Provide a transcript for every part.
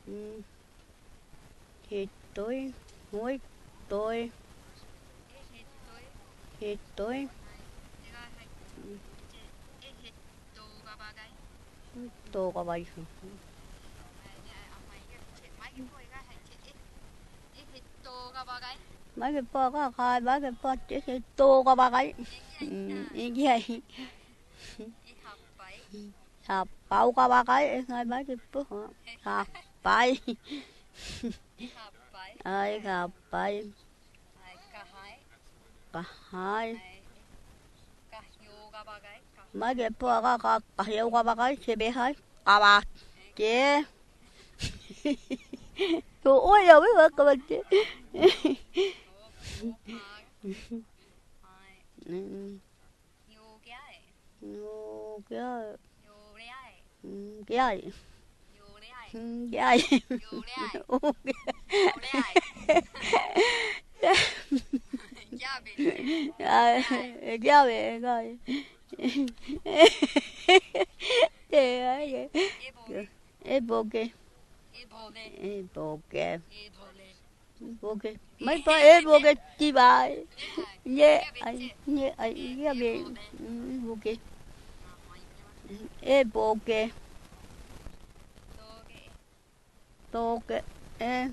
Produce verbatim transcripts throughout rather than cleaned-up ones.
Ừ. Thì tôi ngồi tôi thì tôi tôi có bao nhiêu mấy cái po có khai mấy cái po chỉ thì tôi có ba cái ừ. Như vậy sạp bao có ba cái ngay mấy cái po sạp bay ai sạp bay cả hai mấy cái po có có có hiệu có ba cái chỉ biết hết cả ba chế tôi ôi giờ biết được cái gì Ngu cái cái cái cái cái về coi thế ấy ê bồ kê ê bồ kê bồ kê mấy con ê bồ kê chi bài nhé ấy nhé ấy cái về bồ kê ê bồ kê tô kê ê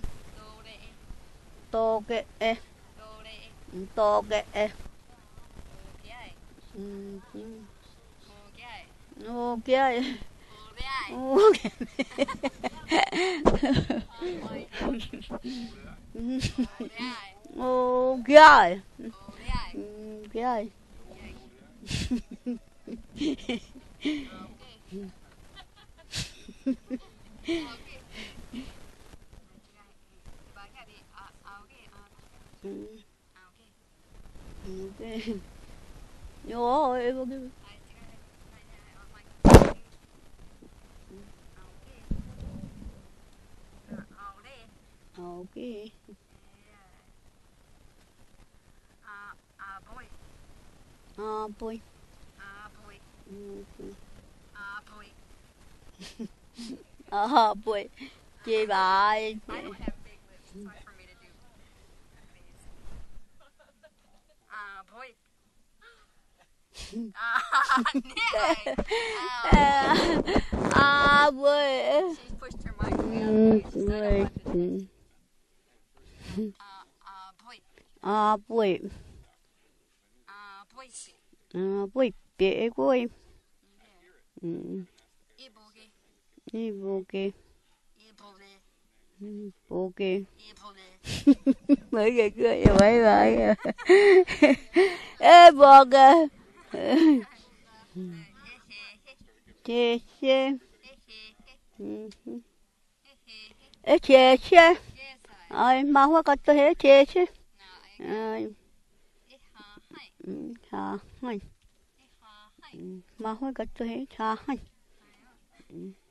tô kê ê tô kê ê ok ok ok ok ok rồi ok ok à bôi à bôi chị bài à bôi à bôi à bôi bể bôi đi vô kê vô kê mấy cái cười mấy vậy ê bò kìa chê chê ê chê chê ơi mà hoa cắt tôi hết chê chê ơi ha hay mà hoa cắt tôi hết ha hay